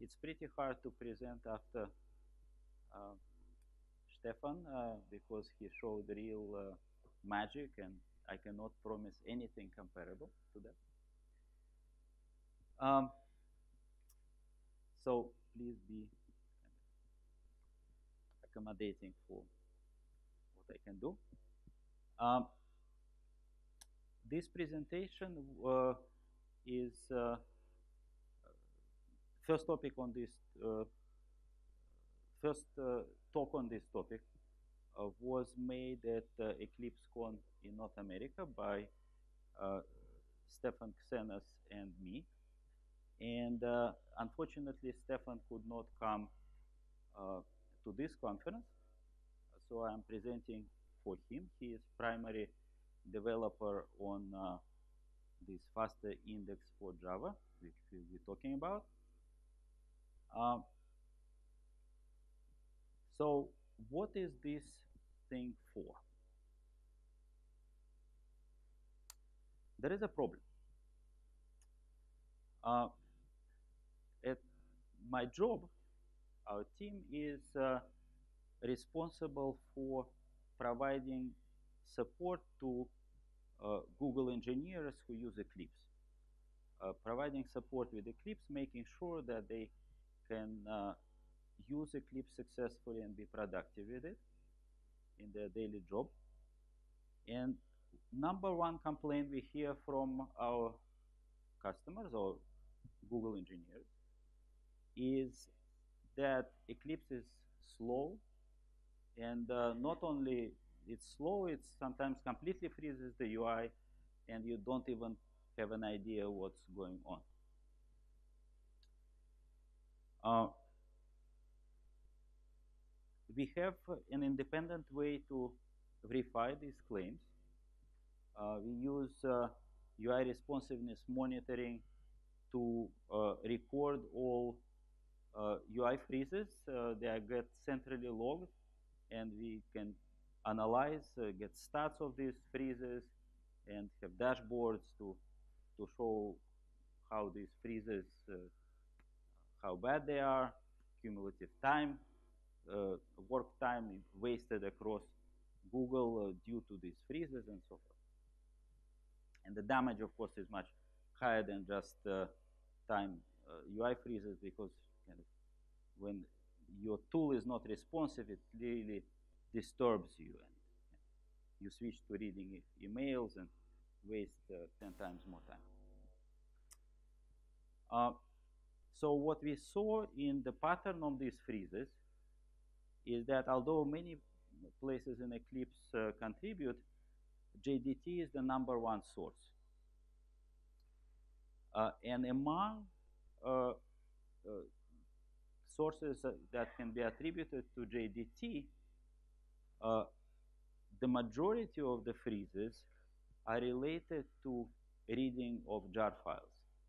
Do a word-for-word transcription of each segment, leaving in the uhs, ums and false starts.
it's pretty hard to present after uh, Stefan uh, because he showed real uh, magic, and I cannot promise anything comparable to that. Um, so please be accommodating for what I can do. Um, this presentation uh, is uh, first topic on this uh, first uh, talk on this topic uh, was made at uh, EclipseCon in North America by uh, Stefan Xenas and me. And uh, unfortunately, Stefan could not come uh, to this conference, so I'm presenting for him. He is primary developer on uh, this faster index for Java, which we'll be talking about. Um, so what is this thing for? There is a problem. Uh, at my job, our team is uh, responsible for providing support to uh, Google engineers who use Eclipse. Uh, providing support with Eclipse, making sure that they can uh, use Eclipse successfully and be productive with it in their daily job. And number one complaint we hear from our customers or Google engineers is that Eclipse is slow, and uh, not only it's slow, it sometimes completely freezes the U I, and you don't even have an idea what's going on. Uh, we have an independent way to verify these claims. Uh, we use uh, U I responsiveness monitoring to uh, record all uh, U I freezes. Uh, they get centrally logged, and we can analyze, uh, get stats of these freezes, and have dashboards to to show how these freezes, uh, how bad they are, cumulative time, uh, work time wasted across Google uh, due to these freezes, and so forth. And the damage, of course, is much higher than just uh, time uh, U I freezes, because kind of when your tool is not responsive, it really disturbs you, and you switch to reading e emails and waste uh, ten times more time. Uh, so what we saw in the pattern of these freezes is that although many places in Eclipse uh, contribute, J D T is the number one source. Uh, and among uh, uh, sources uh, that can be attributed to J D T, uh, the majority of the freezes are related to reading of jar files.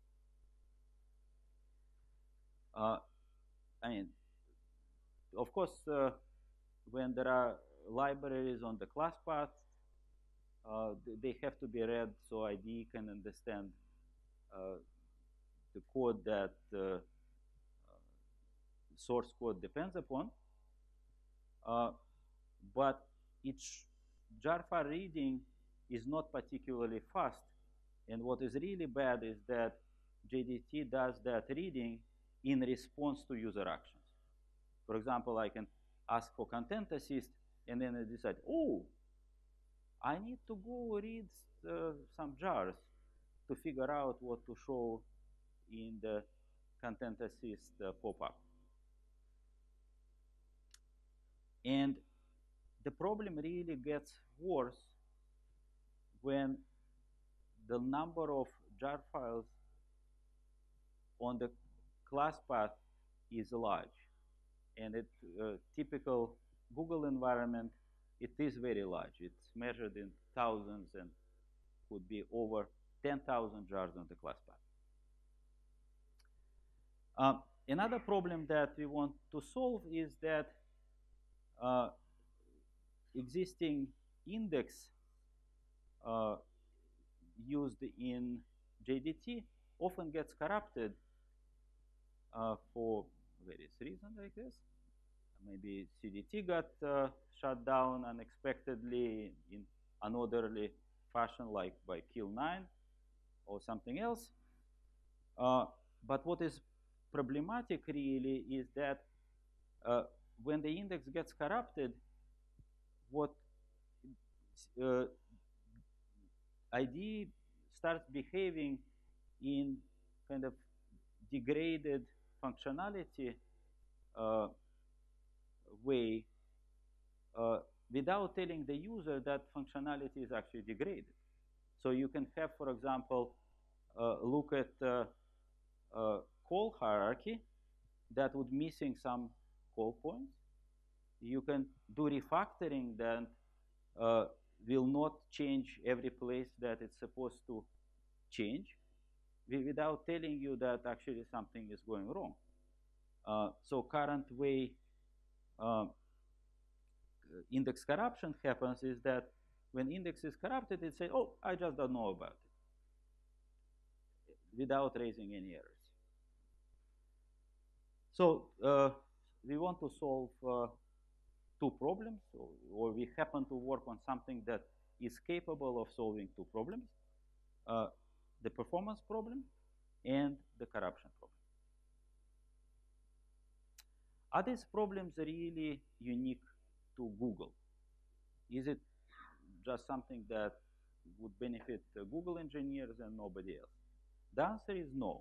Uh, I mean, of course, uh, when there are libraries on the class path, uh, they have to be read so I D E can understand uh, the code that uh, uh, source code depends upon. Uh, but each jar file reading is not particularly fast. And what is really bad is that J D T does that reading in response to user actions. For example, I can ask for content assist, and then I decide, oh, I need to go read uh, some jars to figure out what to show in the content assist uh, pop-up. And the problem really gets worse when the number of jar files on the class path is large. And it uh, typical Google environment, it is very large. It's measured in thousands and could be over ten thousand jars on the class path. Uh, another problem that we want to solve is that uh, existing index uh, used in J D T often gets corrupted uh, for various reasons, I guess. Maybe C D T got uh, shut down unexpectedly in an orderly fashion, like by kill nine or something else. Uh, but what is problematic really is that uh, when the index gets corrupted, what uh, I D starts behaving in kind of degraded functionality uh, way uh, without telling the user that functionality is actually degraded. So you can have, for example, uh, look at uh, uh, call hierarchy that would missing some call points. You can do refactoring that uh, will not change every place that it's supposed to change without telling you that actually something is going wrong. Uh, so current way uh, index corruption happens is that when index is corrupted, it says, oh, I just don't know about it, without raising any errors. So uh, we want to solve uh, two problems, or, or we happen to work on something that is capable of solving two problems, uh, the performance problem and the corruption problem. Are these problems really unique to Google? Is it just something that would benefit uh, Google engineers and nobody else? The answer is no.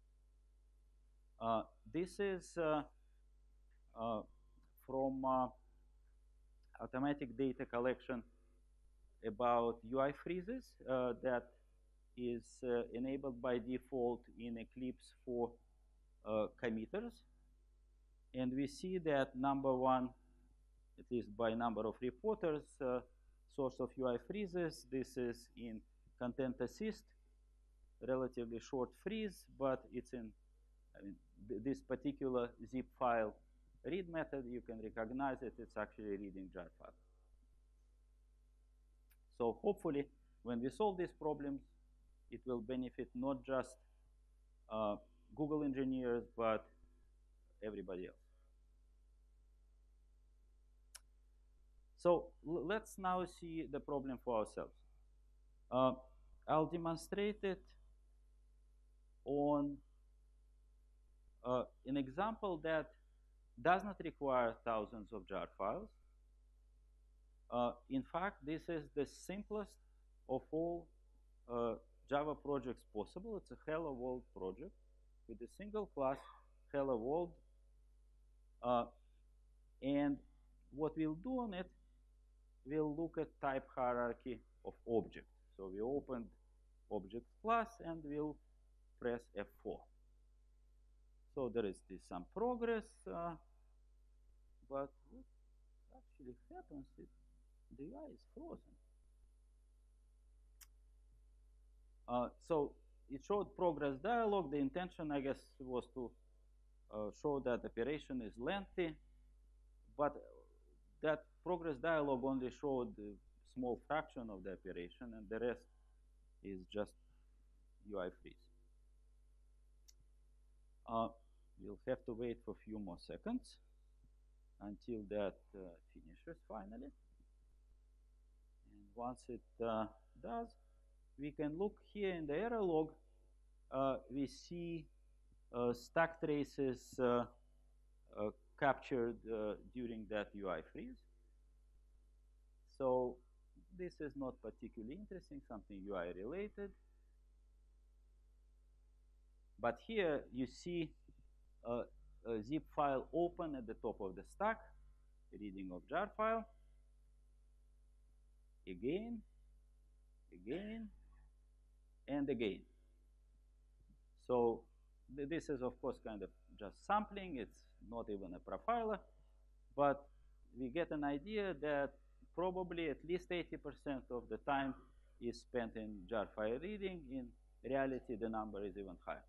Uh, this is uh, uh, from uh, automatic data collection about U I freezes uh, that is uh, enabled by default in Eclipse for uh, committers. And we see that number one, at least by number of reporters, uh, source of U I freezes. This is in content assist, relatively short freeze, but it's in I mean, th this particular zip file read method. You can recognize it. It's actually reading jar file. So hopefully, when we solve these problems, it will benefit not just uh, Google engineers, but everybody else. So let's now see the problem for ourselves. Uh, I'll demonstrate it on uh, an example that does not require thousands of jar files. Uh, in fact, this is the simplest of all uh, Java projects possible. It's a Hello World project with a single class, Hello World. Uh, and what we'll do on it, we'll look at type hierarchy of object. So we opened object class and we'll press F four. So there is this some progress, uh, but what actually happens is the U I is frozen. Uh, so it showed progress dialog. The intention, I guess, was to uh, show that operation is lengthy, but that progress dialog only showed a small fraction of the operation, and the rest is just U I freeze. Uh, we'll have to wait for a few more seconds until that uh, finishes finally. And once it uh, does, we can look here in the error log. Uh, we see uh, stack traces uh, uh, captured uh, during that U I freeze. So this is not particularly interesting, something U I related. But here you see a, a zip file open at the top of the stack, reading of jar file. Again, again, and again. So th this is, of course, kind of just sampling. It's not even a profiler. But we get an idea that probably at least eighty percent of the time is spent in jar file reading. In reality, the number is even higher.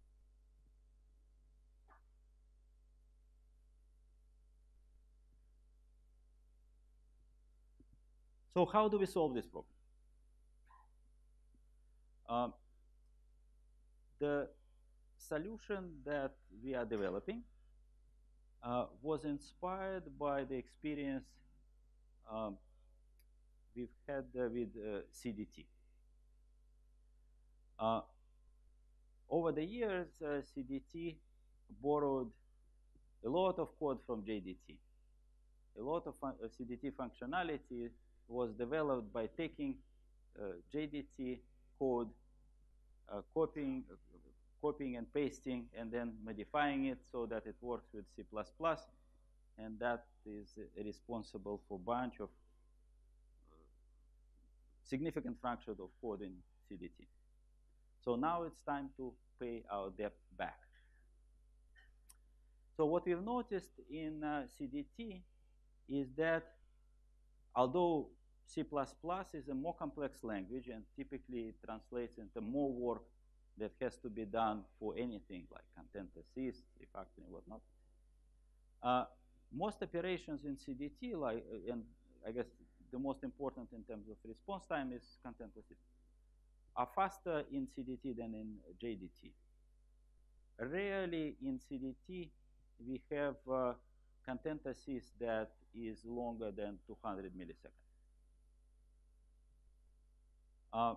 So how do we solve this problem? Um, the solution that we are developing uh, was inspired by the experience um, we've had uh, with uh, C D T. Uh, over the years, uh, C D T borrowed a lot of code from J D T. A lot of uh, C D T functionality was developed by taking uh, J D T code, uh, copying, uh, copying and pasting, and then modifying it so that it works with C plus plus, and that is uh, responsible for a bunch of uh, significant fractions of code in C D T. So now it's time to pay our debt back. So what we've noticed in uh, C D T is that although C plus plus is a more complex language and typically it translates into more work that has to be done for anything like content assist, refactoring, whatnot, uh, most operations in C D T, like, uh, and I guess the most important in terms of response time is content assist, are faster in C D T than in J D T. Rarely in C D T we have uh, content assist that is longer than two hundred milliseconds. Uh,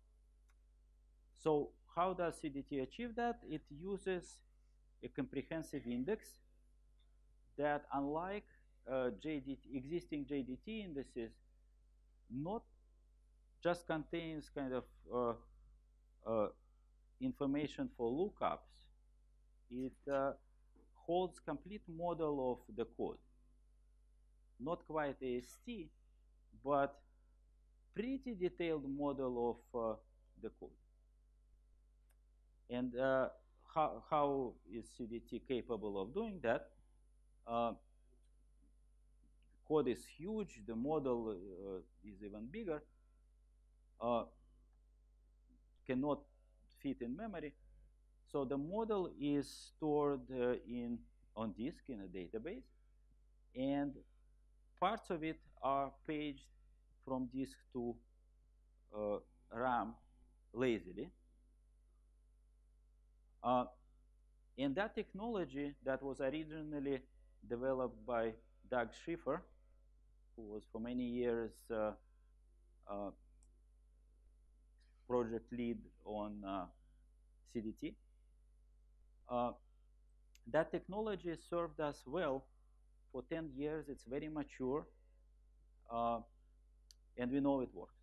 so how does C D T achieve that? It uses a comprehensive index that, unlike uh, J D T, existing J D T indices, not just contains kind of uh, uh, information for lookups. It uh, holds complete model of the code. Not quite A S T, but pretty detailed model of uh, the code. And uh, how, how is C D T capable of doing that? Uh, code is huge. The model uh, is even bigger. Uh, cannot fit in memory. So the model is stored uh, in on disk in a database, and parts of it are paged from disk to uh, RAM lazily. Uh, and that technology that was originally developed by Doug Schiffer, who was for many years uh, uh, project lead on uh, C D T, uh, that technology served us well for ten years. It's very mature, uh, and we know it works.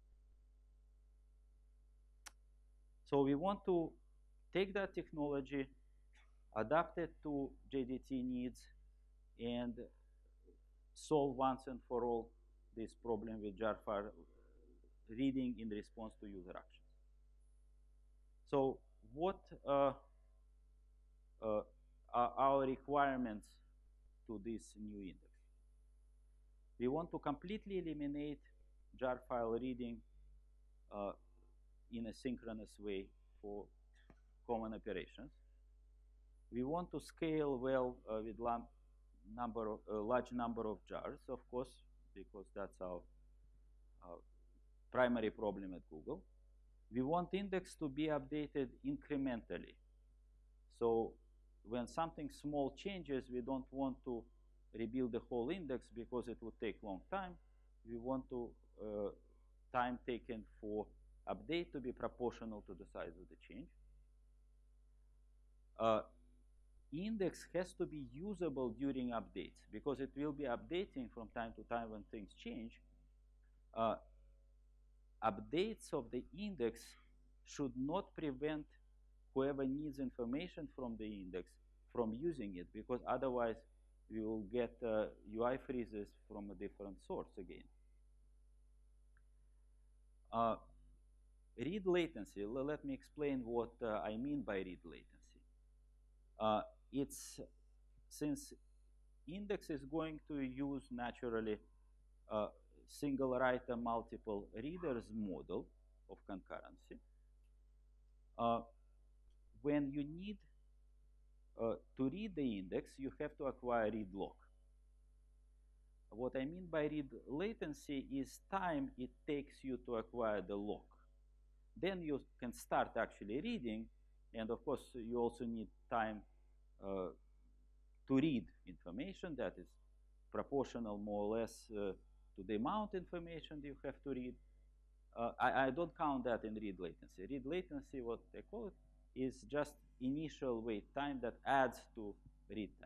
So we want to take that technology, adapt it to J D T needs, and solve once and for all this problem with jar file reading in response to user actions. So what uh, uh, are our requirements to this new index? We want to completely eliminate jar file reading uh, in a synchronous way for common operations. We want to scale well uh, with number of, a large number of jars, of course, because that's our, our primary problem at Google. We want index to be updated incrementally. So when something small changes, we don't want to rebuild the whole index because it would take a long time. We want to uh, time taken for update to be proportional to the size of the change. Uh, index has to be usable during updates because it will be updating from time to time when things change. Uh, updates of the index should not prevent whoever needs information from the index from using it, because otherwise we will get uh, U I freezes from a different source again. Uh, read latency. Let me explain what uh, I mean by read latency. Uh, it's since index is going to use naturally uh, single writer multiple readers model of concurrency. Uh, when you need uh, to read the index, you have to acquire read lock. What I mean by read latency is time it takes you to acquire the lock. Then you can start actually reading, And of course, you also need time uh, to read information that is proportional more or less uh, to the amount of information you have to read. Uh, I, I don't count that in read latency. Read latency, what they call it, is just initial wait time that adds to read time.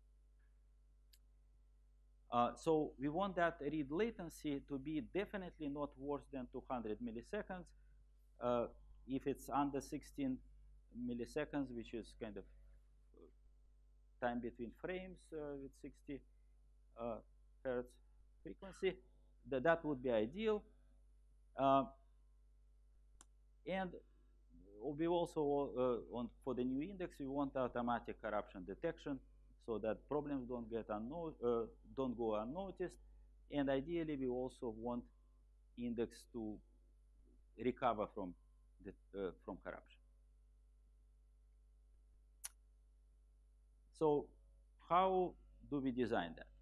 Uh, so we want that read latency to be definitely not worse than two hundred milliseconds. Uh, if it's under sixteen milliseconds, which is kind of time between frames uh, with sixty uh, hertz frequency, that, that would be ideal. Uh, and we also, uh, on, for the new index, we want automatic corruption detection so that problems don't get unno uh, don't go unnoticed. And ideally, we also want index to recover from the, uh, from corruption. So how do we design that?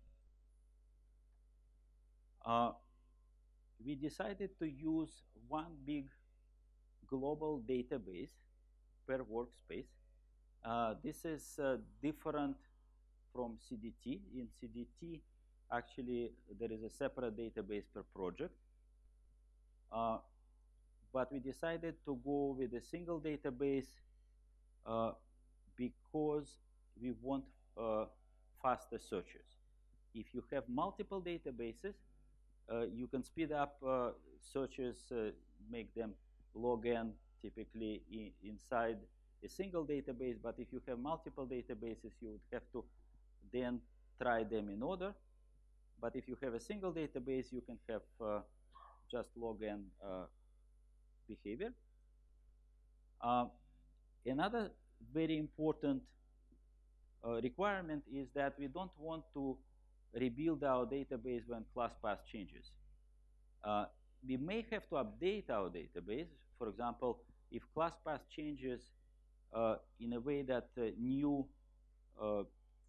Uh, we decided to use one big global database per workspace. Uh, this is uh, different from C D T. In C D T, actually, there is a separate database per project. Uh, but we decided to go with a single database uh, because we want uh, faster searches. If you have multiple databases, uh, you can speed up uh, searches, uh, make them log n typically in, inside a single database, but if you have multiple databases, you would have to then try them in order. But if you have a single database, you can have uh, just log n uh, behavior. Uh, another very important uh, requirement is that we don't want to rebuild our database when class path changes. Uh, we may have to update our database. For example, if class path changes uh, in a way that uh, new uh,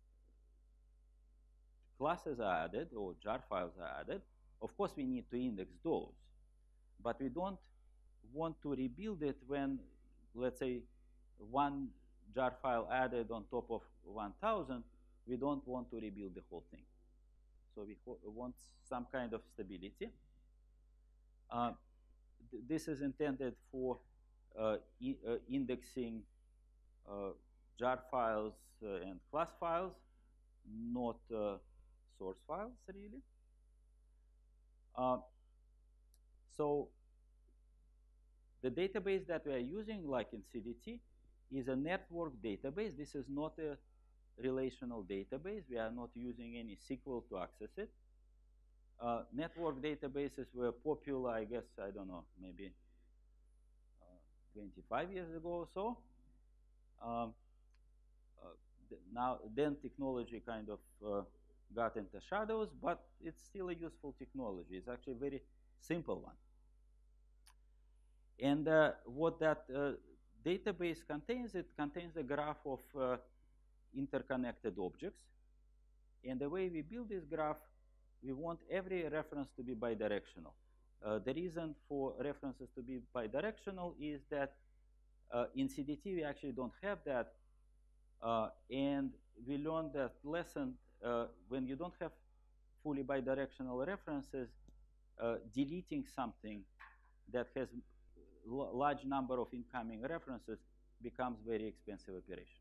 classes are added or jar files are added, of course we need to index those. But we don't want to rebuild it when, let's say, one jar file added on top of one thousand, we don't want to rebuild the whole thing. So we want some kind of stability. Uh, th this is intended for uh, e uh, indexing uh, jar files uh, and class files, not uh, source files, really. Uh, so the database that we are using, like in C D T, is a network database. This is not a relational database. We are not using any S Q L to access it. Uh, network databases were popular, I guess, I don't know, maybe uh, twenty-five years ago or so. Um, uh, now, then technology kind of uh, got into shadows, but it's still a useful technology. It's actually a very simple one. And uh, what that uh, database contains, it contains a graph of uh, interconnected objects. And the way we build this graph, we want every reference to be bidirectional. Uh, the reason for references to be bidirectional is that uh, in C D T we actually don't have that. Uh, and we learned that lesson uh, when you don't have fully bidirectional references, uh, deleting something that has a large number of incoming references becomes very expensive operation.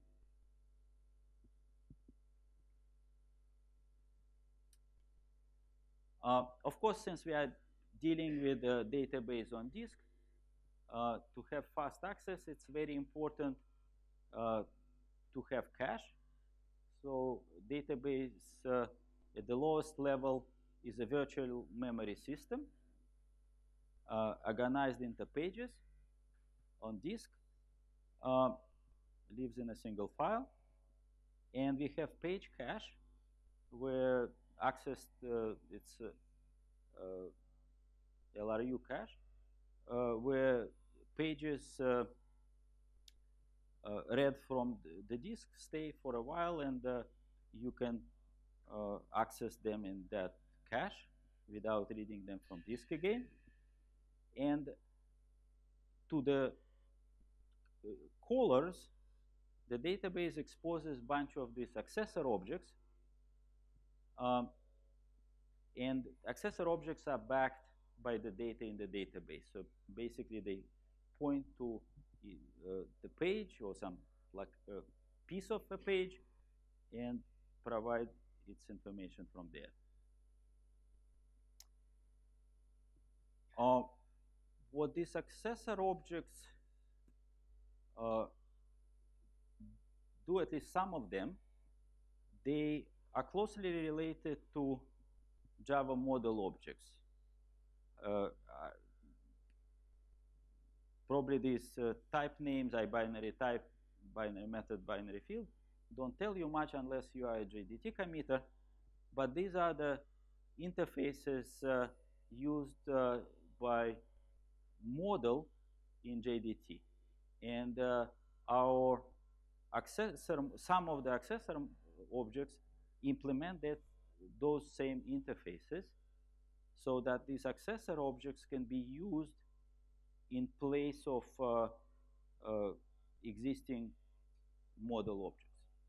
Uh, of course, since we are dealing with a database on disk, uh, to have fast access, it's very important uh, to have cache. So database uh, at the lowest level is a virtual memory system uh, organized into pages on disk, uh, lives in a single file. And we have page cache where accessed, uh, it's uh, uh, L R U cache, uh, where pages uh, uh, read from the disk stay for a while, and uh, you can uh, access them in that cache without reading them from disk again. And to the callers, the database exposes a bunch of these accessor objects. Um, and accessor objects are backed by the data in the database. So basically, they point to uh, the page or some like a piece of a page and provide its information from there. Uh, what these accessor objects uh, do, at least some of them, they are closely related to Java model objects. Uh, probably these uh, type names, I binary type, binary method, binary field, don't tell you much unless you are a J D T committer, but these are the interfaces uh, used uh, by model in J D T. And uh, our accessor, some of the accessor objects implement that, those same interfaces so that these accessor objects can be used in place of uh, uh, existing model objects.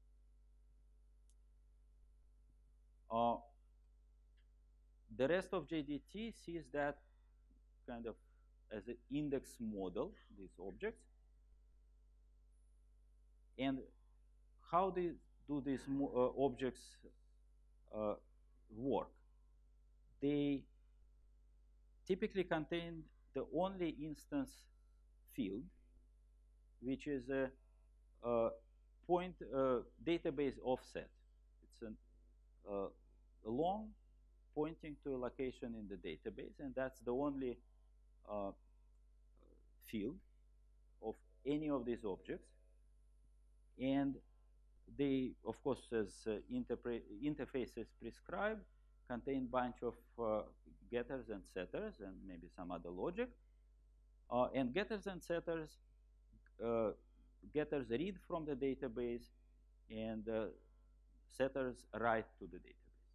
Uh, the rest of J D T sees that kind of as an index model, these objects. And how do, do these uh, objects uh, work? They typically contain the only instance field, which is a, a point uh, database offset. It's an, uh, a long pointing to a location in the database, and that's the only uh, field of any of these objects. And they, of course, as uh, interfaces prescribe, contain bunch of uh, getters and setters and maybe some other logic. Uh, and getters and setters, uh, getters read from the database, and uh, setters write to the database.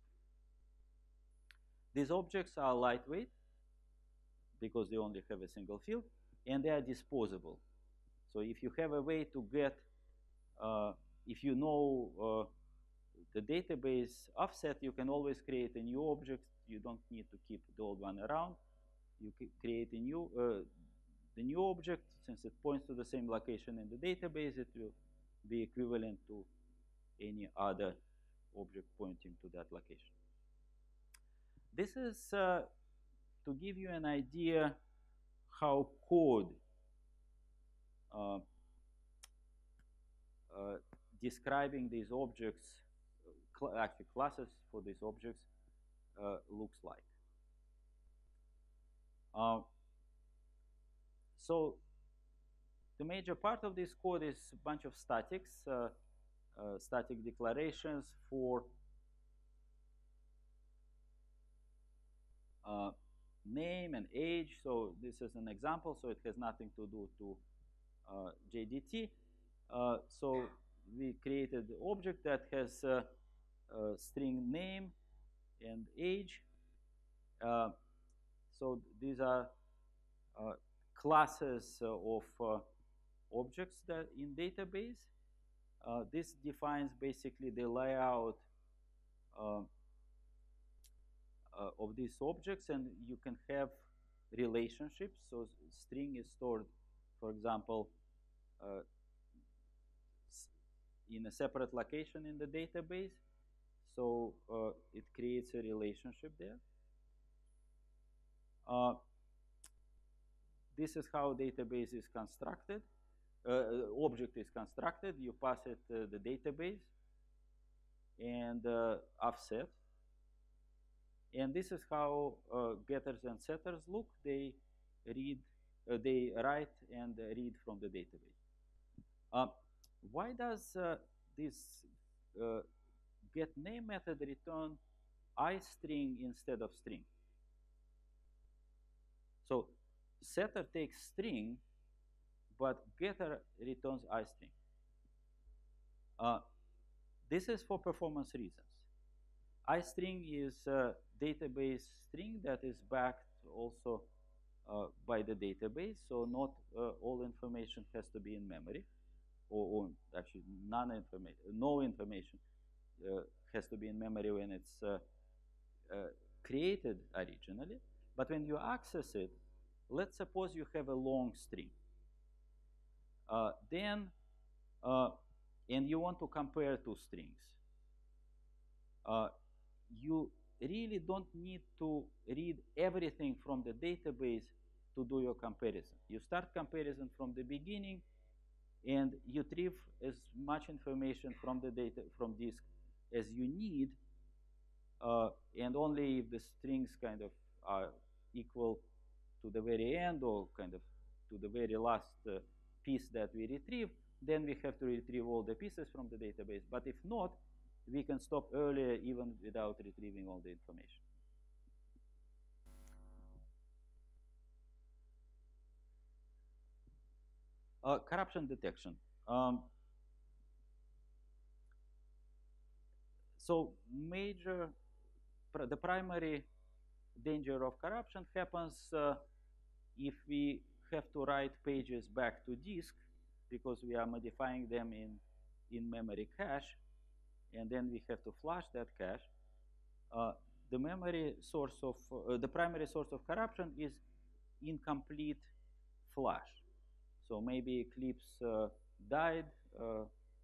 These objects are lightweight because they only have a single field, and they are disposable. So if you have a way to get, uh, if you know uh, the database offset, you can always create a new object. You don't need to keep the old one around. You can create a new, uh, the new object, since it points to the same location in the database, it will be equivalent to any other object pointing to that location. This is uh, to give you an idea how code uh, uh, describing these objects, cl actually classes for these objects, uh, looks like. Uh, so the major part of this code is a bunch of statics, uh, uh, static declarations for uh, name and age. So this is an example, so it has nothing to do to uh, J D T. Uh, so we created the object that has uh, uh, string name and age. Uh, so these are uh, classes uh, of uh, objects that in database. Uh, this defines basically the layout uh, uh, of these objects, and you can have relationships. So string is stored, for example, uh, in a separate location in the database. So uh, it creates a relationship there. Uh, this is how database is constructed. Uh, object is constructed. You pass it uh, the database and uh, offset. And this is how uh, getters and setters look. They read, uh, they write and read from the database. Uh, why does uh, this uh, getName method return iString instead of string? So setter takes string, but getter returns iString. Uh, this is for performance reasons. iString is a database string that is backed also uh, by the database, so not uh, all information has to be in memory. or, or actually none information, no information uh, has to be in memory when it's uh, uh, created originally. But when you access it, let's suppose you have a long string. Uh, then, uh, and you want to compare two strings. Uh, you really don't need to read everything from the database to do your comparison. You start comparison from the beginning, and you retrieve as much information from the data from disk as you need, uh, and only if the strings kind of are equal to the very end or kind of to the very last uh, piece that we retrieve, then we have to retrieve all the pieces from the database. But if not, we can stop earlier even without retrieving all the information. Uh, corruption detection. Um, so major, pr the primary danger of corruption happens uh, if we have to write pages back to disk because we are modifying them in in-memory cache, and then we have to flush that cache. Uh, the memory source of, uh, the primary source of corruption is incomplete flush. So maybe Eclipse uh, died, uh,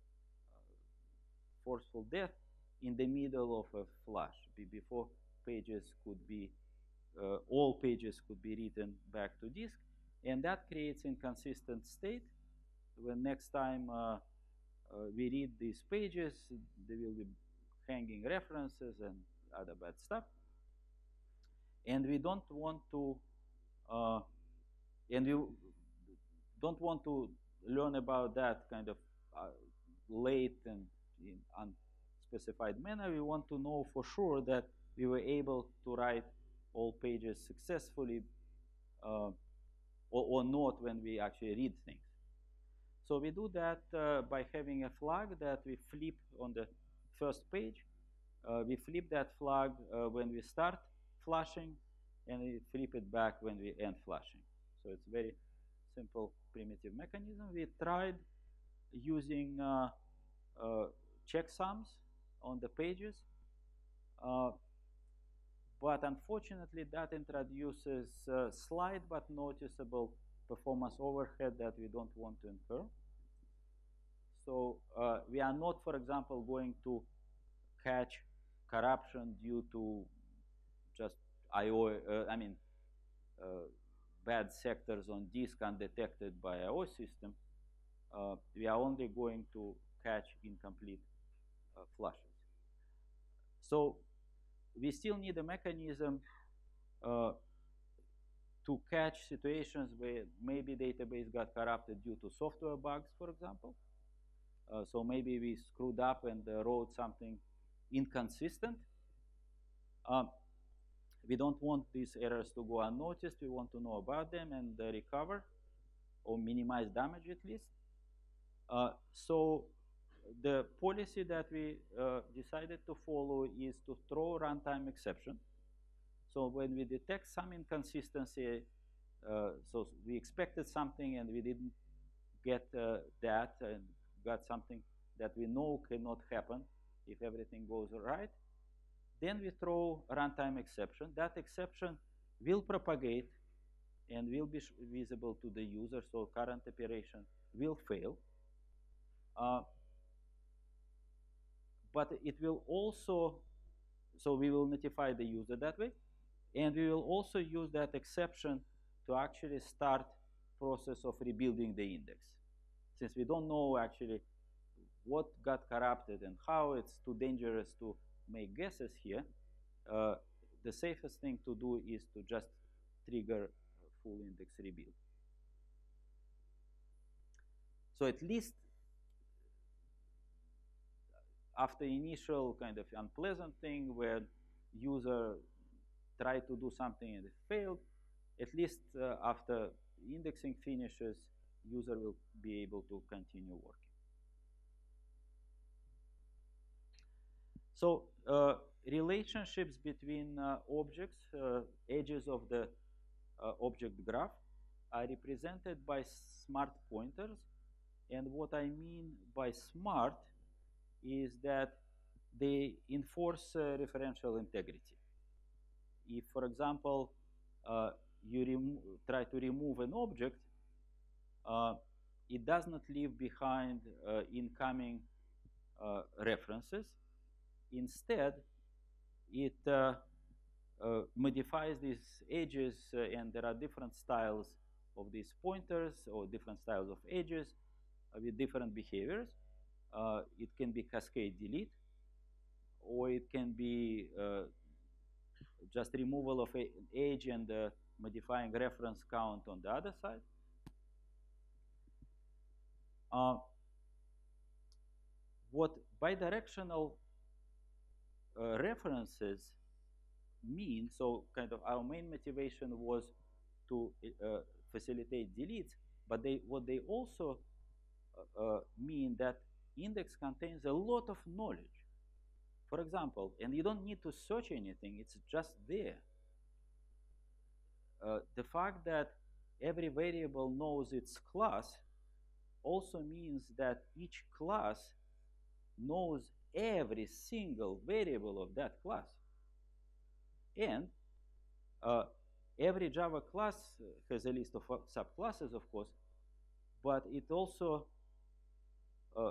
forceful death, in the middle of a flush, before pages could be, uh, all pages could be written back to disk, and that creates inconsistent state. When next time uh, uh, we read these pages, there will be hanging references and other bad stuff. And we don't want to, uh, and we don't want to learn about that kind of uh, late and in unspecified manner. We want to know for sure that we were able to write all pages successfully, uh, or, or not when we actually read things. So we do that uh, by having a flag that we flip on the first page. Uh, we flip that flag uh, when we start flushing, and we flip it back when we end flushing. So it's very simple primitive mechanism. We tried using uh, uh, checksums on the pages, uh, but unfortunately that introduces uh, slight but noticeable performance overhead that we don't want to incur. So uh, we are not, for example, going to catch corruption due to just I O, uh, I mean, uh, bad sectors on disk undetected by I O system. Uh, we are only going to catch incomplete uh, flushes. So we still need a mechanism uh, to catch situations where maybe database got corrupted due to software bugs, for example. Uh, so maybe we screwed up and uh, wrote something inconsistent. Um, we don't want these errors to go unnoticed. We want to know about them and uh, recover or minimize damage at least. Uh, so the policy that we uh, decided to follow is to throw runtime exception. So when we detect some inconsistency, uh, so we expected something and we didn't get uh, that and got something that we know cannot happen if everything goes right, then we throw runtime exception. That exception will propagate and will be visible to the user, so current operation will fail. Uh, but it will also, so we will notify the user that way, and we will also use that exception to actually start process of rebuilding the index. Since we don't know actually what got corrupted and how, it's too dangerous to make guesses here, uh, the safest thing to do is to just trigger full index rebuild. So at least after initial kind of unpleasant thing where user tried to do something and it failed, at least uh, after indexing finishes, user will be able to continue working. So uh, relationships between uh, objects, uh, edges of the uh, object graph, are represented by smart pointers And what I mean by smart is that they enforce uh, referential integrity. If, for example, uh, you try to remove an object, uh, it does not leave behind uh, incoming uh, references. Instead, it uh, uh, modifies these edges, uh, and there are different styles of these pointers or different styles of edges uh, with different behaviors. Uh, it can be cascade delete, or it can be uh, just removal of an edge and uh, modifying reference count on the other side. Uh, what bidirectional uh, references mean, so kind of our main motivation was to uh, facilitate deletes, but they, what they also uh, uh, mean that index contains a lot of knowledge. For example, and you don't need to search anything, it's just there. Uh, the fact that every variable knows its class also means that each class knows every single variable of that class. And uh, every Java class has a list of subclasses, of course, but it also, uh,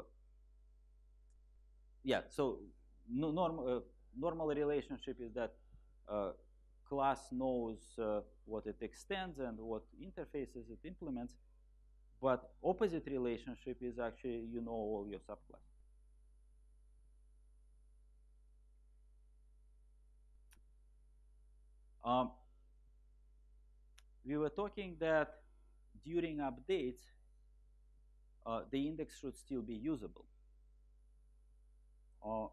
yeah, so no, norm, uh, normal relationship is that uh, class knows uh, what it extends and what interfaces it implements, but opposite relationship is actually you know all your subclasses. Um, we were talking that during updates, uh, the index should still be usable. Uh,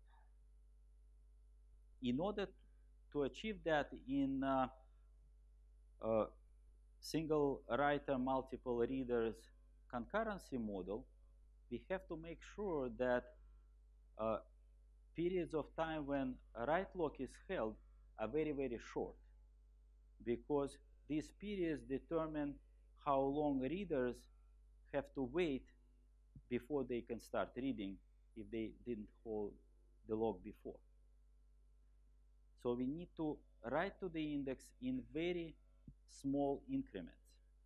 in order to achieve that in uh, uh, single writer, multiple readers concurrency model, we have to make sure that uh, periods of time when a write lock is held are very, very short, because these periods determine how long readers have to wait before they can start reading if they didn't hold the lock before. So we need to write to the index in very small increments.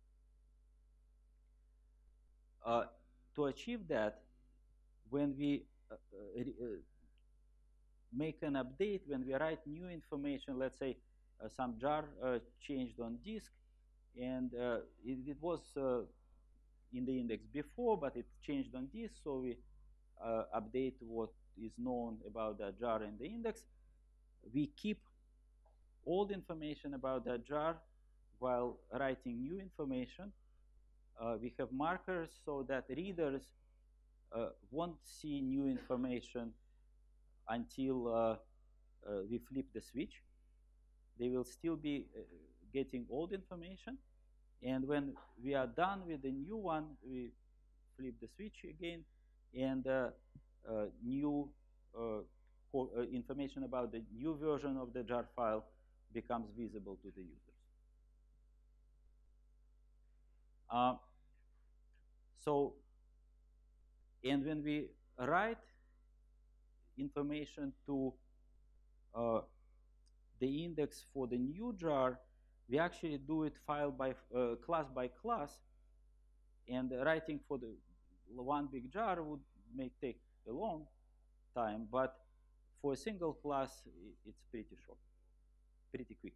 Uh, to achieve that, when we uh, uh, uh, make an update, when we write new information, let's say uh, some jar uh, changed on disk, and uh, it, it was uh, in the index before, but it changed on disk, so we uh, update what is known about that jar in the index. We keep old information about that jar while writing new information. Uh, we have markers so that readers uh, won't see new information until uh, uh, we flip the switch. They will still be uh, getting old information. And when we are done with the new one, we flip the switch again, and uh, uh, new uh, uh, information about the new version of the jar file becomes visible to the users. Uh, so, and when we write information to uh, the index for the new jar, we actually do it file by uh, class by class, and writing for the one big jar would may take a long time, but for a single class, it's pretty short, pretty quick.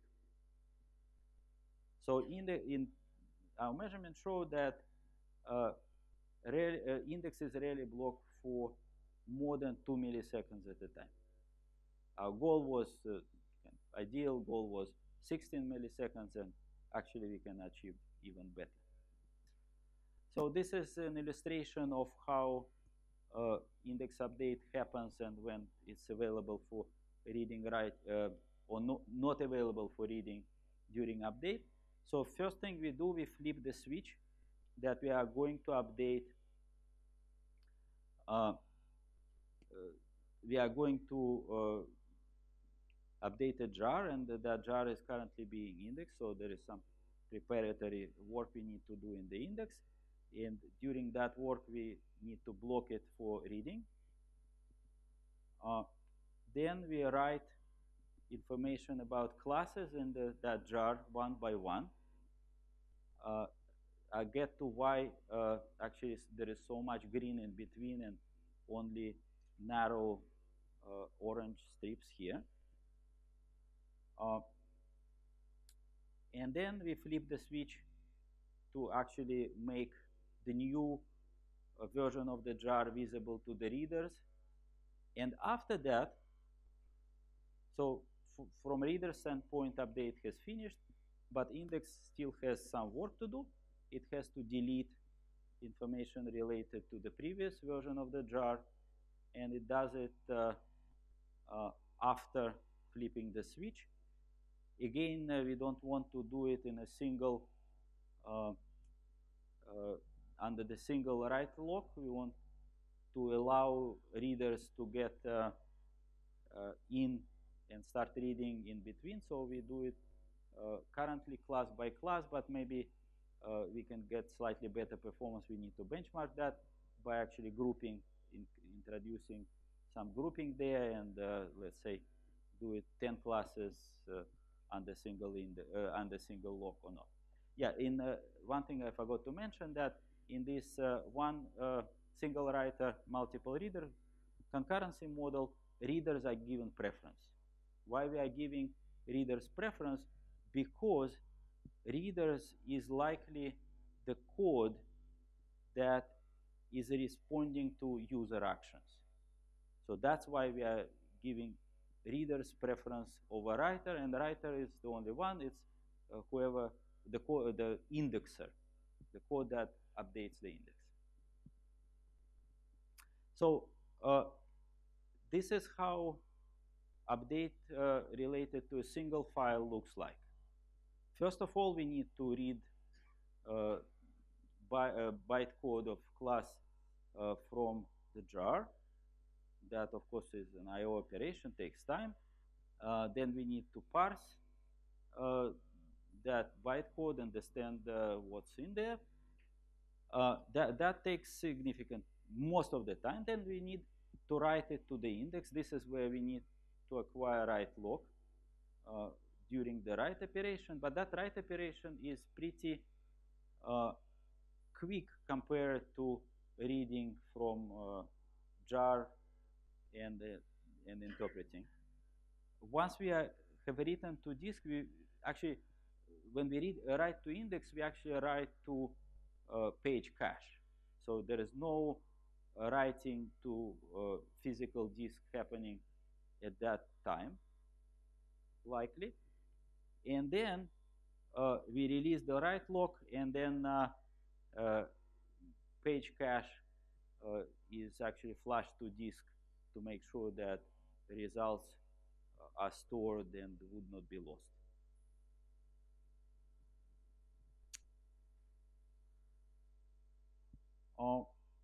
So in the in our measurement showed that uh, rarely, uh, indexes rarely block for more than two milliseconds at a time. Our goal was uh, ideal goal was sixteen milliseconds, and actually we can achieve even better. So this is an illustration of how uh, index update happens and when it's available for reading, write, uh, or no, not available for reading during update. So first thing we do, we flip the switch that we are going to update. Uh, uh, we are going to uh, update a jar, and that jar is currently being indexed, so there is some preparatory work we need to do in the index. And during that work, we need to block it for reading. Uh, then we write information about classes in the, that jar one by one. Uh, I get to why uh, actually there is so much green in between and only narrow uh, orange strips here. Uh, and then we flip the switch to actually make the new uh, version of the jar visible to the readers. And after that, so from reader standpoint, update has finished, but index still has some work to do. It has to delete information related to the previous version of the jar, and it does it uh, uh, after flipping the switch. Again, uh, we don't want to do it in a single, uh, uh, under the single write lock. We want to allow readers to get uh, uh, in and start reading in between. So we do it uh, currently class by class, but maybe uh, we can get slightly better performance. We need to benchmark that by actually grouping, in, introducing some grouping there, and uh, let's say do it ten classes uh, under single in the, uh, under single lock or not. Yeah, in uh, one thing I forgot to mention that in this uh, one uh, single writer multiple reader concurrency model, readers are given preference. Why we are giving readers preference? Because readers is likely the code that is responding to user actions. So that's why we are giving readers preference over writer, and writer is the only one. It's uh, whoever the co the indexer, the code that updates the index. So uh, this is how update uh, related to a single file looks like. First of all, we need to read uh, by, uh, bytecode of class uh, from the jar. That, of course, is an I O operation, takes time. Uh, then we need to parse uh, that bytecode, understand uh, what's in there. Uh, that, that takes significant, most of the time. Then we need to write it to the index. This is where we need to acquire write lock uh, during the write operation. But that write operation is pretty uh, quick compared to reading from uh, jar and, uh, and interpreting. Once we are, have written to disk, we actually, when we read, uh, write to index, we actually write to uh, page cache. So there is no uh, writing to uh, physical disk happening at that time, likely. And then uh, we release the write lock, and then uh, uh, page cache uh, is actually flushed to disk to make sure that the results are stored and would not be lost. Uh,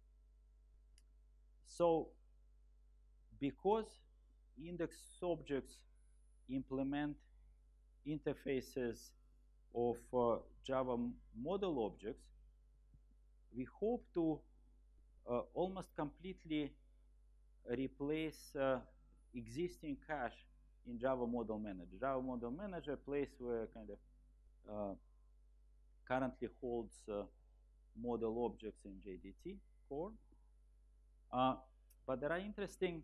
so, because index objects implement interfaces of uh, Java model objects, we hope to uh, almost completely replace uh, existing cache in Java Model Manager. Java Model Manager, a place where kind of uh, currently holds uh, model objects in J D T core. Uh, but there are interesting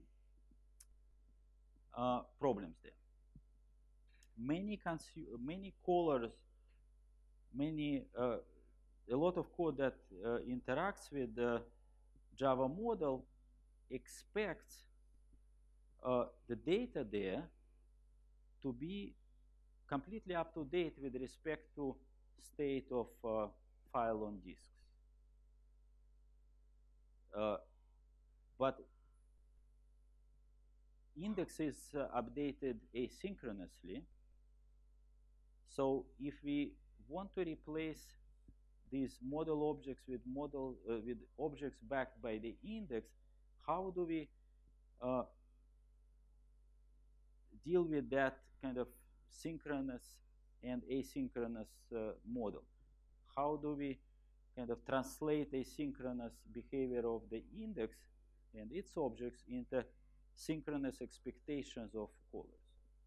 uh, problems there. Many many callers, many uh, a lot of code that uh, interacts with the Java model expects uh, the data there to be completely up to date with respect to state of uh, file on disks. Uh, but index is uh, updated asynchronously. So if we want to replace these model objects with model uh, with objects backed by the index, how do we uh, deal with that kind of synchronous and asynchronous uh, model? How do we kind of translate asynchronous behavior of the index and its objects into synchronous expectations of callers.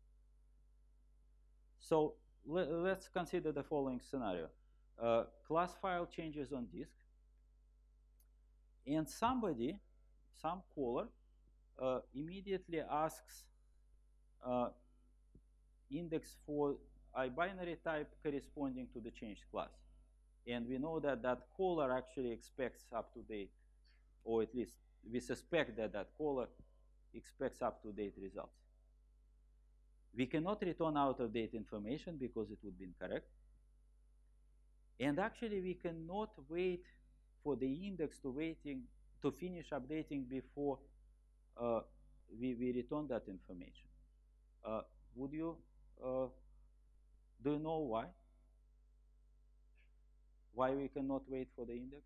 So le let's consider the following scenario. Uh, class file changes on disk, and somebody, some caller, uh, immediately asks uh, index for a binary type corresponding to the changed class. And we know that that caller actually expects up-to-date, or at least we suspect that that caller expects up-to-date results. We cannot return out-of-date information because it would be incorrect. And actually, we cannot wait for the index to waiting to finish updating before uh, we, we return that information. Uh, would you, uh, do you know why? Why we cannot wait for the index?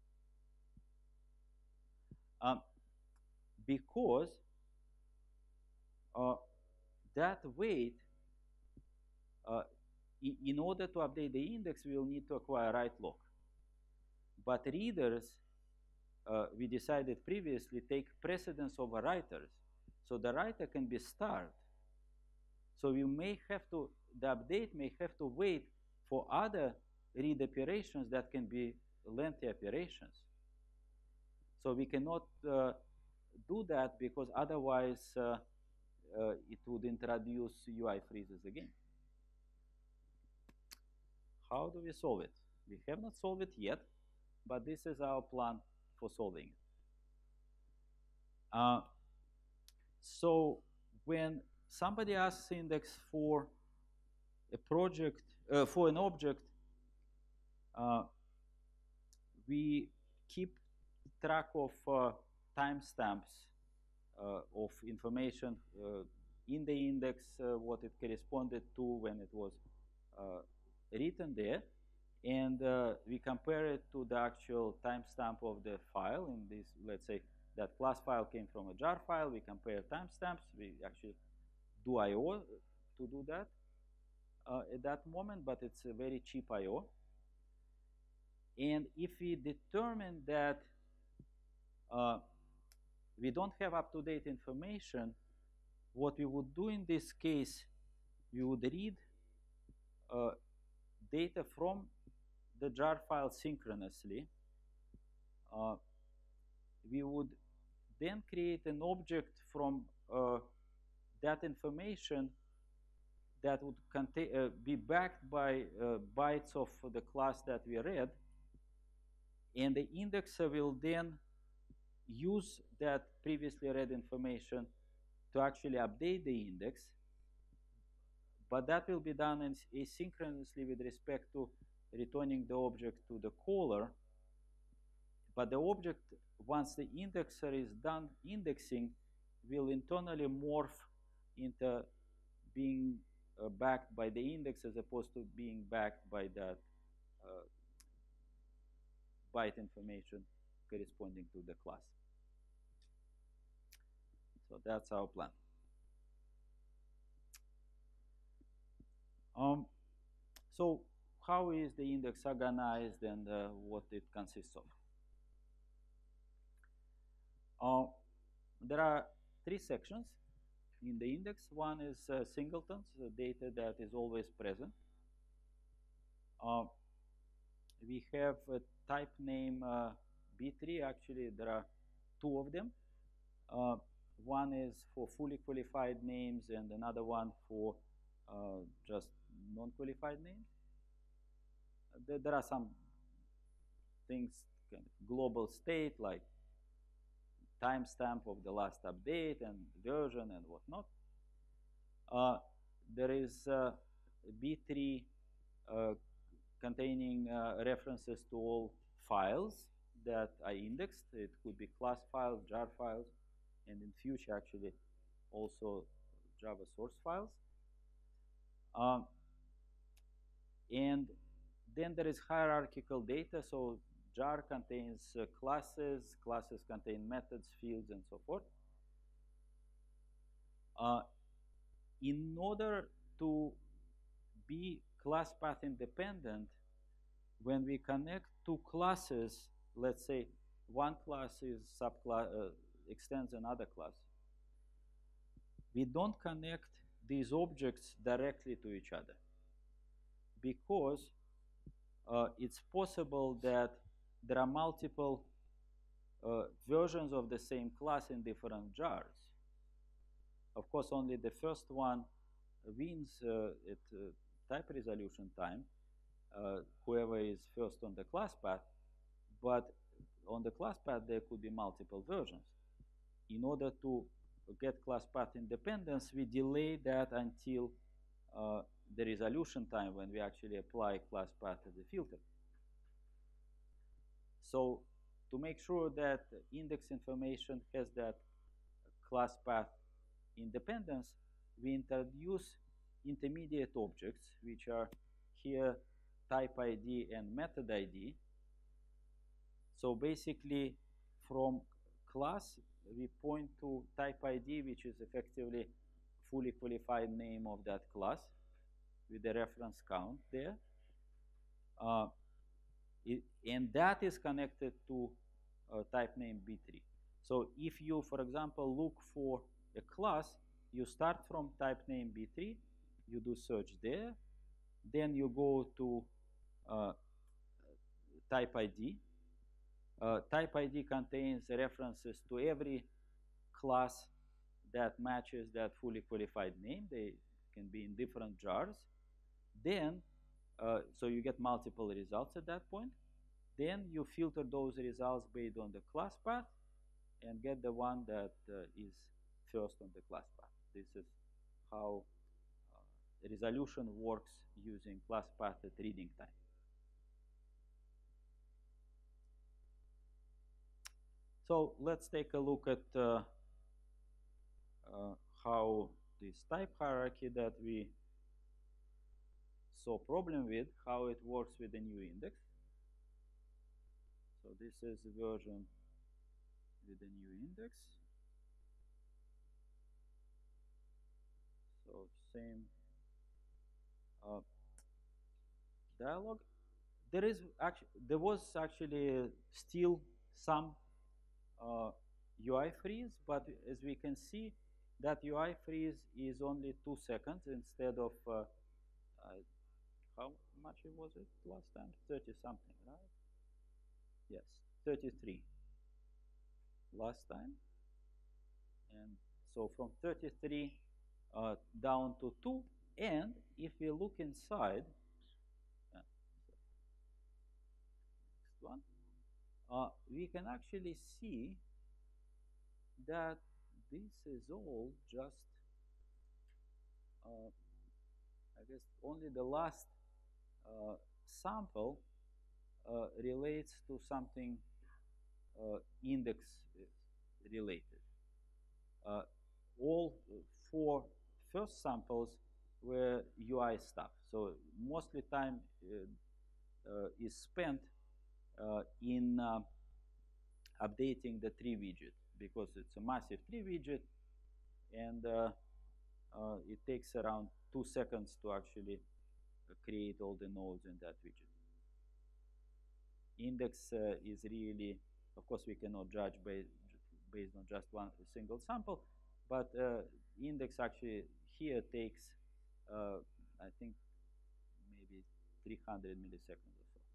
Um, because uh, that wait, uh, in, in order to update the index, we will need to acquire write lock. But readers, uh, we decided previously, take precedence over writers. So the writer can be starved. So you may have to, the update may have to wait for other read operations that can be lengthy operations. So we cannot uh, do that because otherwise uh, uh, it would introduce U I freezes again. How do we solve it? We have not solved it yet, but this is our plan for solving it. Uh, so when somebody asks index for a project, uh, for an object, uh, we keep track of uh, timestamps uh, of information uh, in the index, uh, what it corresponded to when it was uh, written there, and uh, we compare it to the actual timestamp of the file. In this, let's say that class file came from a jar file. We compare timestamps. We actually do I O to do that uh, at that moment, but it's a very cheap I O. And if we determine that uh, we don't have up-to-date information, what we would do in this case, we would read uh, data from the jar file synchronously. Uh, we would then create an object from uh, that information that would contain, uh, be backed by uh, bytes of the class that we read, and the indexer will then use that previously read information to actually update the index, but that will be done asynchronously with respect to returning the object to the caller. But the object, once the indexer is done indexing, will internally morph into being uh, backed by the index as opposed to being backed by that uh, byte information corresponding to the class. So that's our plan. Um, so how is the index organized and uh, what it consists of? Uh, there are three sections in the index. One is uh, singletons, the data that is always present. Uh, we have a type name uh, B three. Actually, there are two of them. Uh, one is for fully qualified names and another one for uh, just non-qualified names. There, there are some things, kind of global state, like timestamp of the last update and version and whatnot. Uh, there is uh, B three uh, containing uh, references to all files that are indexed. It could be class files, jar files, and in future actually also Java source files. Um, and then there is hierarchical data. So jar contains uh, classes, classes contain methods, fields, and so forth. Uh, in order to be class path independent, when we connect two classes, let's say one class is subclass uh, extends another class, we don't connect these objects directly to each other because uh, it's possible that there are multiple uh, versions of the same class in different jars. Of course, only the first one wins uh, at uh, type resolution time, uh, whoever is first on the class path, but on the class path there could be multiple versions. In order to get class path independence, we delay that until uh, the resolution time when we actually apply class path as a filter. So to make sure that index information has that class path independence, we introduce intermediate objects, which are here type I D and method I D. So basically, from class, we point to type I D, which is effectively fully qualified name of that class with the reference count there. Uh, it, and that is connected to uh, type name B three. So if you, for example, look for a class, you start from type name B three, you do search there, then you go to uh, type I D. Uh, type I D contains references to every class that matches that fully qualified name. They can be in different jars. Then, uh, so you get multiple results at that point. Then you filter those results based on the class path and get the one that uh, is first on the class path. This is how uh, resolution works using class path at reading time. So let's take a look at uh, uh, how this type hierarchy that we saw problem with, how it works with the new index. So this is the version with the new index. So same uh, dialog. There is actually there was actually still some uh, U I freeze, but as we can see, that U I freeze is only two seconds instead of uh, uh, how much was it last time? thirty something, right? Yes, thirty-three last time. And so from thirty-three uh, down to two. And if we look inside, uh, next one, uh, we can actually see that this is all just, uh, I guess, only the last uh, sample uh, relates to something uh, index related. Uh, all four first samples were U I stuff. So mostly time uh, uh, is spent uh, in uh, updating the tree widget because it's a massive tree widget, and uh, uh, it takes around two seconds to actually uh, create all the nodes in that widget. Index uh, is really, of course, we cannot judge based, based on just one single sample, but uh, index actually here takes, uh, I think, maybe three hundred milliseconds or so.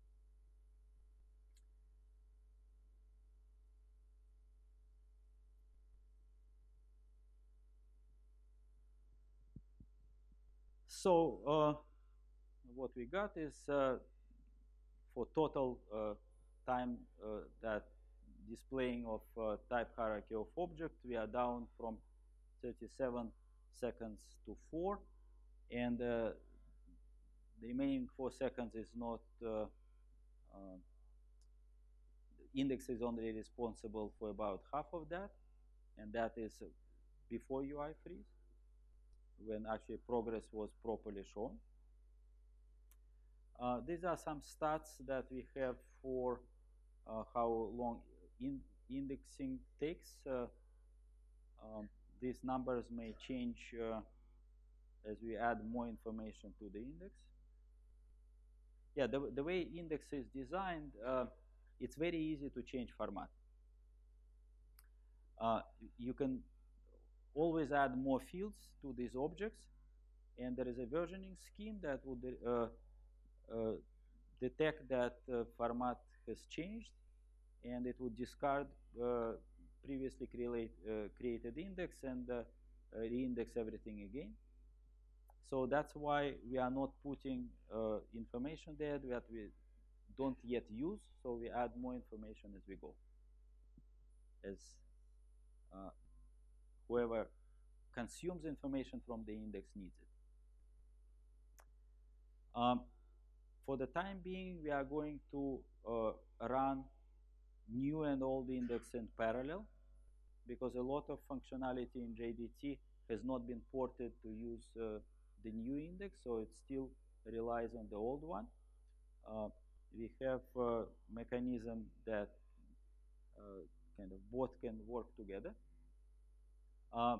So uh, what we got is uh, for total uh, time uh, that displaying of uh, type hierarchy of object, we are down from thirty-seven seconds to four, and uh, the remaining four seconds is not, uh, uh, the index is only responsible for about half of that, and that is before U I freeze, when actually progress was properly shown. Uh, these are some stats that we have for uh, how long in indexing takes. Uh, um, these numbers may change uh, as we add more information to the index. yeah, the, the way index is designed, uh, it's very easy to change format. Uh, you can always add more fields to these objects, and there is a versioning scheme that would uh, uh, detect that uh, format has changed, and it would discard uh, previously create, uh, created index and uh, uh, reindex everything again. So that's why we are not putting uh, information there that we don't yet use, so we add more information as we go, as uh, whoever consumes information from the index needs it. Um, for the time being, we are going to uh, run new and old index in parallel, because a lot of functionality in J D T has not been ported to use uh, the new index, so it still relies on the old one. Uh, we have a mechanism that uh, kind of both can work together. Uh,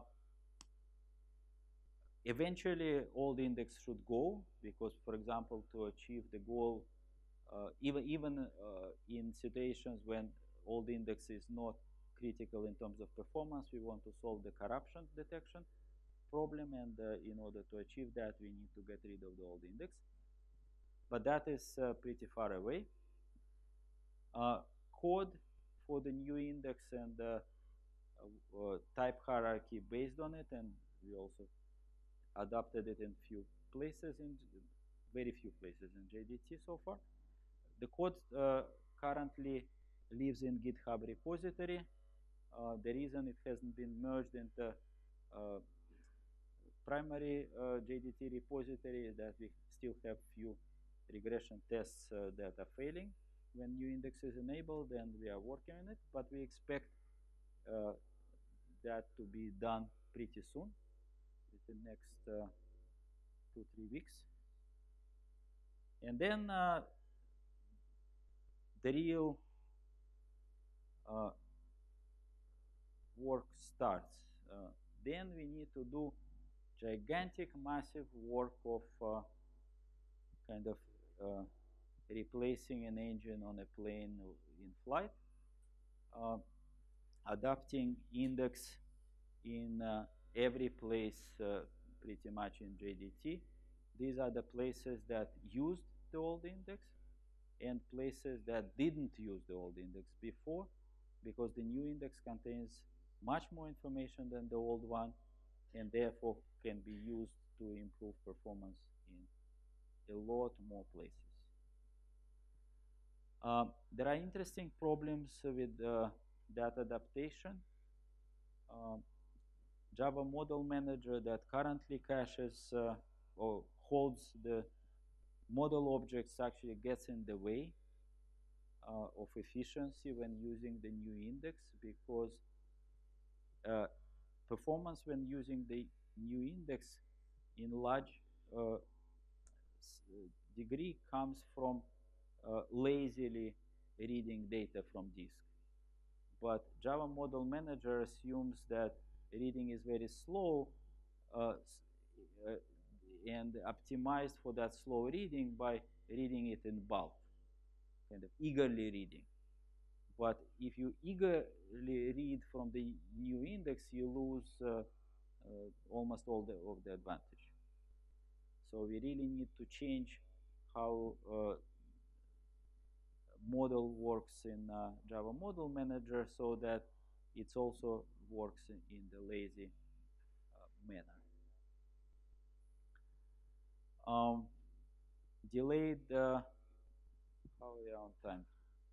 eventually, old index should go, because, for example, to achieve the goal, uh, even even uh, in situations when old index is not critical in terms of performance, we want to solve the corruption detection problem, and uh, in order to achieve that, we need to get rid of the old index. But that is uh, pretty far away. Uh, code for the new index and uh, uh, type hierarchy based on it, and we also adopted it in few places, in very few places in J D T so far. The code uh, currently lives in GitHub repository. Uh, the reason it hasn't been merged into uh, primary uh, J D T repository is that we still have few regression tests uh, that are failing when new index is enabled, and we are working on it, but we expect uh, that to be done pretty soon, within the next uh, two, three weeks. And then uh, the real uh, work starts. Uh, then we need to do gigantic, massive work of uh, kind of uh, replacing an engine on a plane in flight, uh, adapting index in uh, every place uh, pretty much in J D T. These are the places that used the old index and places that didn't use the old index before, because the new index contains much more information than the old one, and therefore can be used to improve performance in a lot more places. Um, there are interesting problems with uh, that adaptation. Um, Java Model Manager that currently caches uh, or holds the model objects actually gets in the way uh, of efficiency when using the new index, because uh, performance when using the new index in large uh, degree comes from uh, lazily reading data from disk. But Java Model Manager assumes that reading is very slow uh, uh, and optimized for that slow reading by reading it in bulk, kind of eagerly reading. But if you eagerly read from the new index, you lose uh, uh, almost all the, of the advantage. So we really need to change how uh, model works in uh, Java Model Manager, so that it also works in, in the lazy uh, manner. Um, delayed, uh, how are we on time?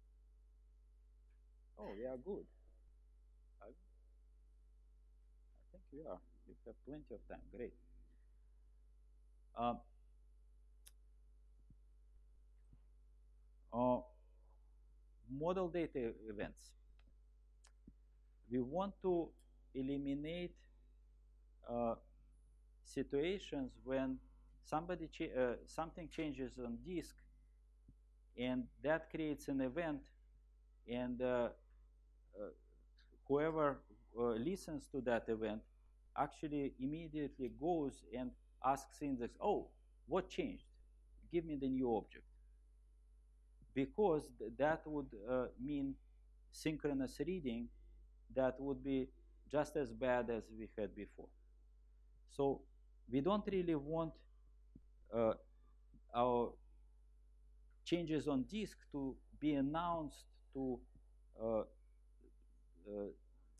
Oh, we are good. I, I think we are. We have plenty of time. Great. Um, uh, model data events. We want to eliminate uh, situations when somebody cha uh, something changes on disk, and that creates an event, and uh, uh, whoever uh, listens to that event actually immediately goes and asks index, oh, what changed? Give me the new object. because th that would uh, mean synchronous reading that would be just as bad as we had before. So we don't really want uh, our changes on disk to be announced to uh, uh,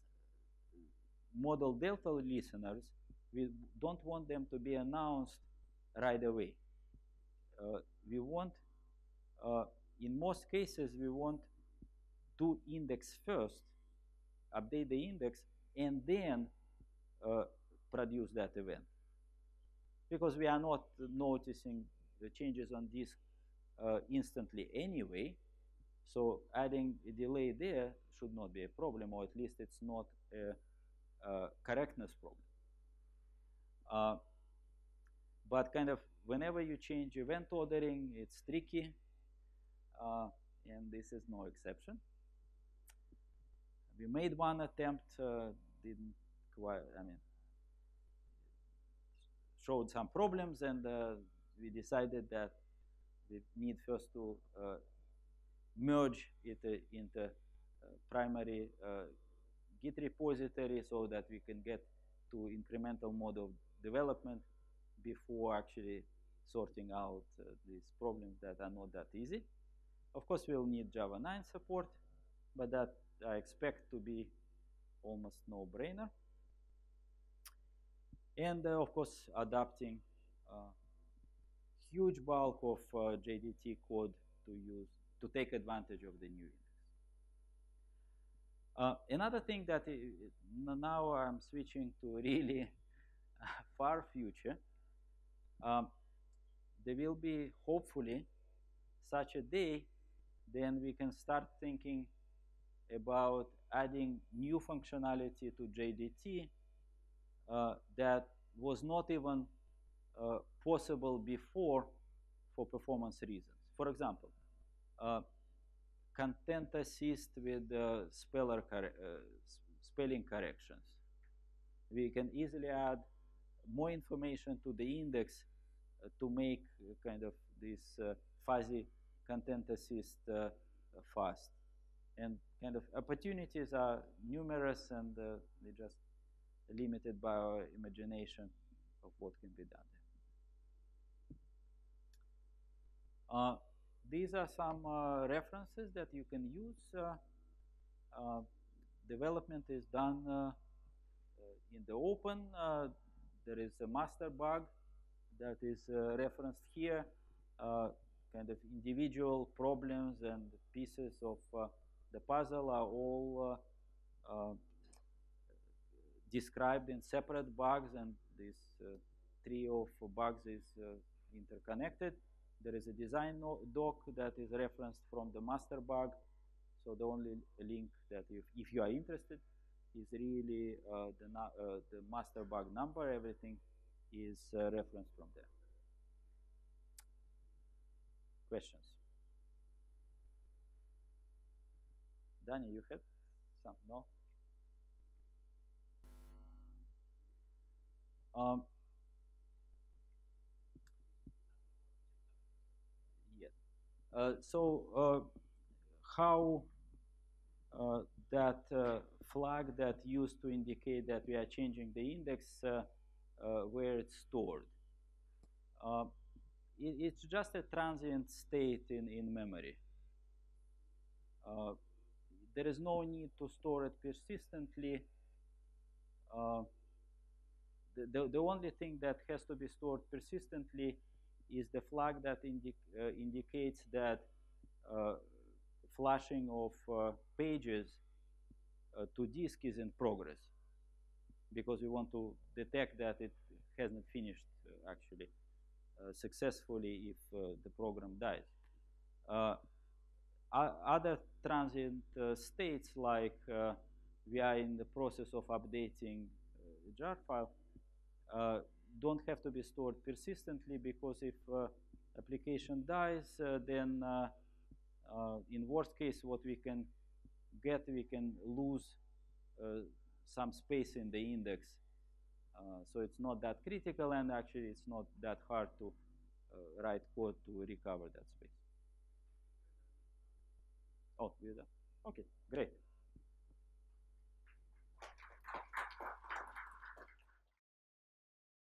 model delta listeners. We don't want them to be announced right away. Uh, we want, uh, in most cases, we want to index first, update the index, and then uh, produce that event. Because we are not noticing the changes on disk uh, instantly anyway, so adding a delay there should not be a problem, or at least it's not a, a correctness problem. Uh, but kind of whenever you change event ordering, it's tricky, uh, and this is no exception. We made one attempt, uh, didn't quite, I mean, showed some problems, and uh, we decided that we need first to uh, merge it uh, into uh, primary uh, Git repository so that we can get to incremental mode of development before actually sorting out uh, these problems that are not that easy. Of course, we'll need Java nine support, but that I expect to be almost no-brainer. And uh, of course, adapting uh, huge bulk of uh, J D T code to use to take advantage of the new index. Uh, another thing that it, now I'm switching to really far future. Um, there will be hopefully such a day, then we can start thinking about adding new functionality to J D T uh, that was not even uh, possible before for performance reasons. For example, uh, content assist with uh, speller uh, spelling corrections. We can easily add more information to the index uh, to make uh, kind of this uh, fuzzy content assist uh, fast. And kind of opportunities are numerous, and uh, they're just limited by our imagination of what can be done there. Uh, these are some uh, references that you can use. Uh, uh, development is done uh, in the open. Uh, there is a master bug that is uh, referenced here. Uh, kind of individual problems and pieces of uh, the puzzle are all uh, uh, described in separate bugs, and this uh, trio of bugs is uh, interconnected. There is a design no doc that is referenced from the master bug, so the only link that if, if you are interested is really uh, the, uh, the master bug number. Everything is uh, referenced from there. Questions? Danny, you had some? No? Um, yes. Uh, so uh, how uh, that uh, flag that used to indicate that we are changing the index uh, uh, where it's stored. Uh, it, it's just a transient state in, in memory. Uh, there is no need to store it persistently. Uh, the, the, the only thing that has to be stored persistently is the flag that indi uh, indicates that uh, flashing of uh, pages uh, to disk is in progress, because we want to detect that it hasn't finished uh, actually uh, successfully if uh, the program dies. Uh, other transient uh, states, like uh, we are in the process of updating uh, a jar file, uh, don't have to be stored persistently, because if uh, application dies, uh, then uh, uh, in worst case what we can get, we can lose uh, some space in the index. Uh, so it's not that critical, and actually it's not that hard to uh, write code to recover that space. Oh, we're done. Okay, great.